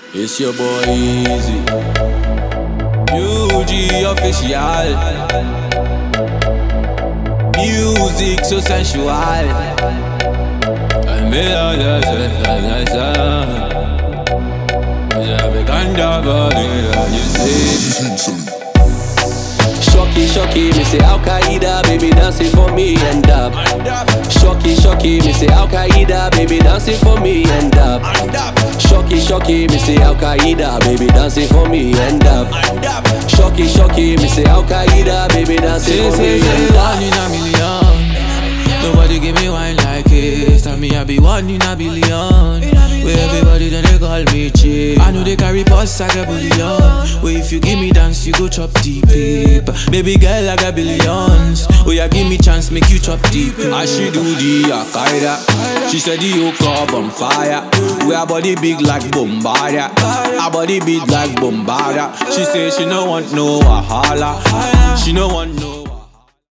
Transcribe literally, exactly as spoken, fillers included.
It's your boy Easy, U G official. Music so sensual. I'm Shocky, shocky, me say Al Qaeda, baby dancing for me and up. Shocky, shocky, me say Al Qaeda, baby dancing for me and up. Shocky, shocky, me say Al Qaeda, baby dancing for me and up. Shocky, shocky, me say Al Qaeda, baby dancing for me and up. One in a million, nobody give me wine like this. Tell me I be one in a billion. Where everybody then they call me cheap. I know they carry posts like a bullion. Where if you give me dance, you go chop deep. Baby girl, I got billions. Oh yeah, give me chance, make you chop deep. As she do the Al-Qaeda, she said the whole club on fire. We her body big like Bombardier, her body big like Bombardier. She say she no want no wahala, she no want no